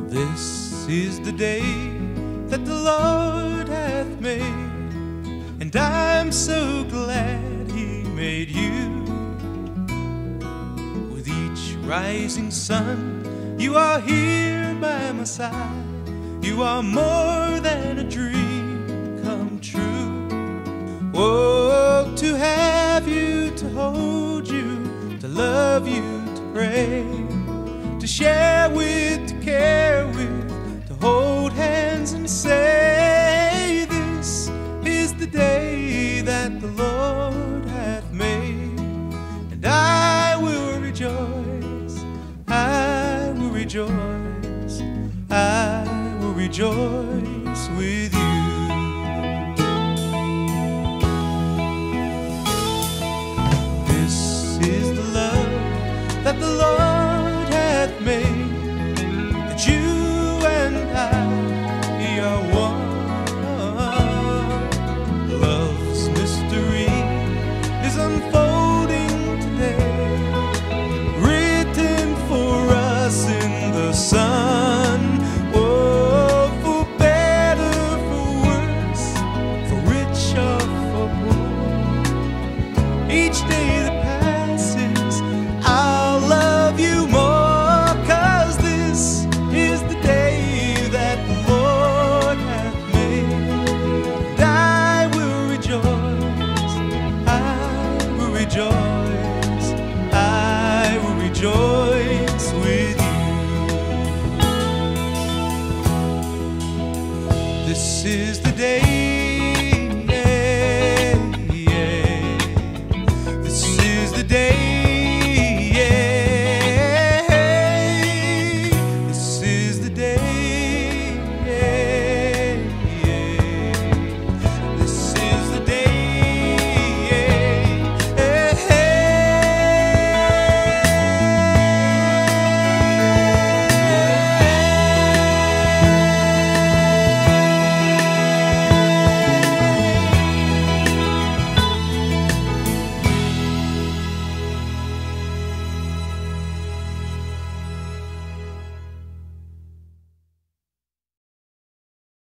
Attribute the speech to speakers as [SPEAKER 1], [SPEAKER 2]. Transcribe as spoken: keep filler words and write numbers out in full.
[SPEAKER 1] This is the day that the Lord hath made, and I'm so glad He made you. With each rising sun, you are here by my side. You are more than a dream come true. Oh, to have you, to hold you, to love you, to pray, to share with, to care with, to hold hands and say, this is the day that the Lord hath made, and I will rejoice, I will rejoice, I will rejoice with you. This is the love that the Lord